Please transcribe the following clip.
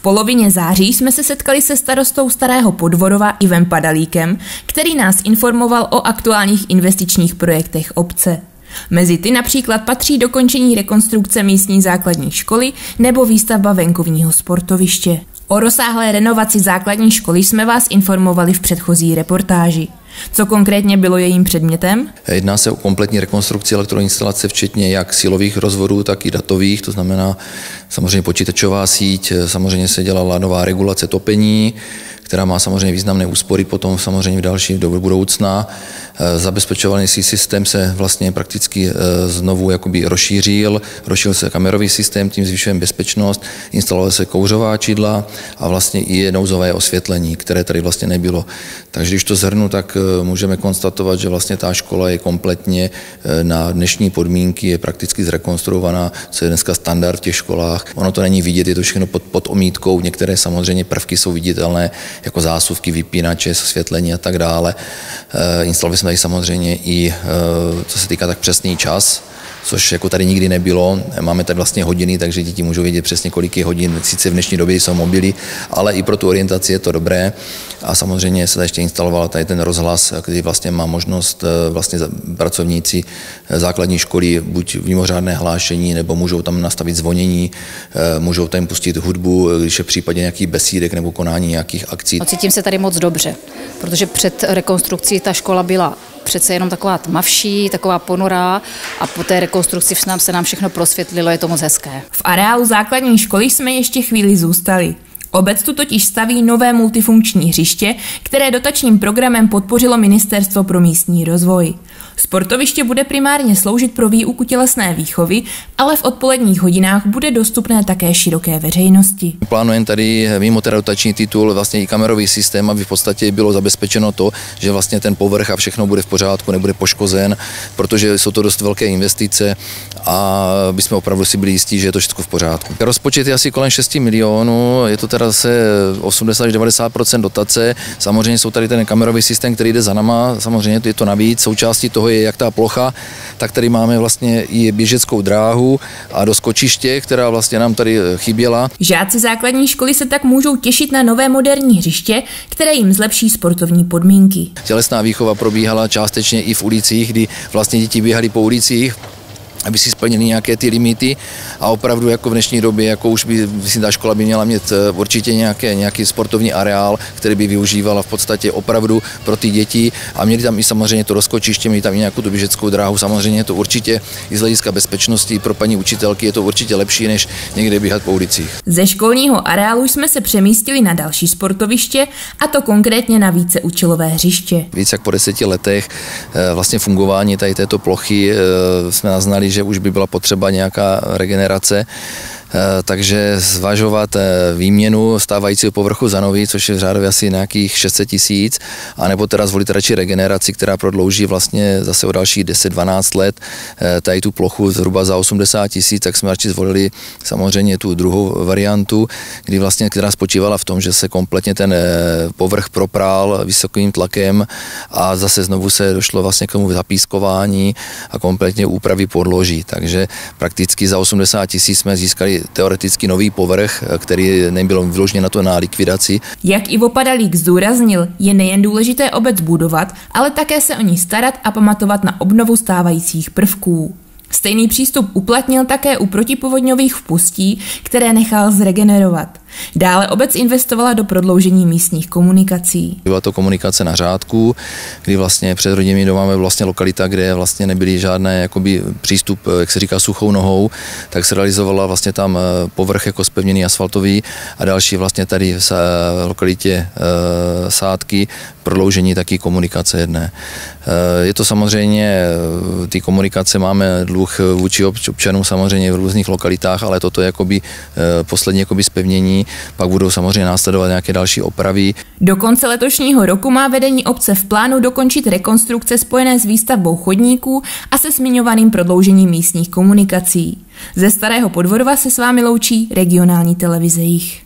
polovině září jsme se setkali se starostou Starého Podvorova Ivem Padalíkem, který nás informoval o aktuálních investičních projektech obce. Mezi ty například patří dokončení rekonstrukce místní základní školy nebo výstavba venkovního sportoviště. O rozsáhlé renovaci základní školy jsme vás informovali v předchozí reportáži. Co konkrétně bylo jejím předmětem? Jedná se o kompletní rekonstrukci elektroinstalace, včetně jak silových rozvodů, tak i datových, to znamená samozřejmě počítačová síť, samozřejmě se dělala nová regulace topení, která má samozřejmě významné úspory potom samozřejmě v další do budoucna. Zabezpečovaný systém se vlastně prakticky znovu jakoby rozšířil se kamerový systém, tím zvyšujeme bezpečnost, instalovala se kouřová čidla a vlastně i nouzové osvětlení, které tady vlastně nebylo. Takže když to shrnu, tak můžeme konstatovat, že vlastně ta škola je kompletně na dnešní podmínky, je prakticky zrekonstruovaná, co je dneska standard v těch školách. Ono to není vidět, je to všechno pod omítkou, některé samozřejmě prvky jsou viditelné, jako zásuvky, vypínače, osvětlení a tak dále. Instalovali jsme tady samozřejmě i, co se týká tak přesný čas, což jako tady nikdy nebylo. Máme tady vlastně hodiny, takže děti můžou vědět přesně, kolik je hodin. Sice v dnešní době jsou mobily, ale i pro tu orientaci je to dobré. A samozřejmě se tady ještě instaloval tady ten rozhlas, který vlastně má možnost vlastně pracovníci základní školy buď v mimořádné hlášení, nebo můžou tam nastavit zvonění, můžou tam pustit hudbu, když je v případě nějakých besídek nebo konání nějakých akcí. Cítím se tady moc dobře, protože před rekonstrukcí ta škola byla přece jenom taková tmavší, taková ponurá a po té rekonstrukci se nám všechno prosvětlilo, je to moc hezké. V areálu základní školy jsme ještě chvíli zůstali. Obec tu totiž staví nové multifunkční hřiště, které dotačním programem podpořilo Ministerstvo pro místní rozvoj. Sportoviště bude primárně sloužit pro výuku tělesné výchovy, ale v odpoledních hodinách bude dostupné také široké veřejnosti. Plánujeme tady mimo teda dotační titul vlastně i kamerový systém, aby v podstatě bylo zabezpečeno to, že vlastně ten povrch a všechno bude v pořádku, nebude poškozen, protože jsou to dost velké investice a bychom opravdu si byli jistí, že je to všechno v pořádku. Rozpočet je asi kolem 6 milionů, je to teda se 80-90% dotace. Samozřejmě jsou tady ten kamerový systém, který jde za náma, samozřejmě je to navíc. Součástí toho je jak ta plocha, tak tady máme vlastně i běžeckou dráhu a do skočiště, která vlastně nám tady chyběla. Žáci základní školy se tak můžou těšit na nové moderní hřiště, které jim zlepší sportovní podmínky. Tělesná výchova probíhala částečně i v ulicích, kdy vlastně děti běhaly po ulicích, aby si splnili nějaké ty limity a opravdu jako v dnešní době, jako už by ta škola by měla mít určitě nějaký sportovní areál, který by využívala v podstatě opravdu pro ty děti a měli tam i samozřejmě to rozkočiště, měli tam i nějakou tu běžeckou dráhu, samozřejmě je to určitě i z hlediska bezpečnosti pro paní učitelky je to určitě lepší, než někde běhat po ulicích. Ze školního areálu jsme se přemístili na další sportoviště a to konkrétně na víceúčelové hřiště. Více jak po 10 letech vlastně fungování tady této plochy jsme naznali, že už by byla potřeba nějaká regenerace, takže zvažovat výměnu stávajícího povrchu za nový, což je v řádově asi nějakých 600 000, anebo teda zvolit radši regeneraci, která prodlouží vlastně zase o dalších 10-12 let tady tu plochu zhruba za 80 000, tak jsme radši zvolili samozřejmě tu druhou variantu, kdy vlastně, která spočívala v tom, že se kompletně ten povrch proprál vysokým tlakem a zase znovu se došlo vlastně k tomu zapískování a kompletně úpravy podloží, takže prakticky za 80 000 jsme získali teoreticky nový povrch, který nebyl vyložený na to na likvidaci. Jak Ivo Padalík zdůraznil, je nejen důležité obec budovat, ale také se o ní starat a pamatovat na obnovu stávajících prvků. Stejný přístup uplatnil také u protipovodňových vpustí, které nechal zregenerovat. Dále obec investovala do prodloužení místních komunikací. Byla to komunikace na řádku, kdy vlastně před rodinnými domami vlastně lokalita, kde vlastně nebyly žádné jakoby přístup, jak se říká, suchou nohou, tak se realizovala vlastně tam povrch jako zpevněný asfaltový a další vlastně tady v lokalitě sádky, prodloužení taky komunikace jedné. Je to samozřejmě, ty komunikace máme dluh vůči občanům samozřejmě v různých lokalitách, ale toto je jakoby poslední jakoby zpevnění, pak budou samozřejmě následovat nějaké další opravy. Do konce letošního roku má vedení obce v plánu dokončit rekonstrukce spojené s výstavbou chodníků a se zmiňovaným prodloužením místních komunikací. Ze Starého Podvorova se s vámi loučí regionální televize Jih.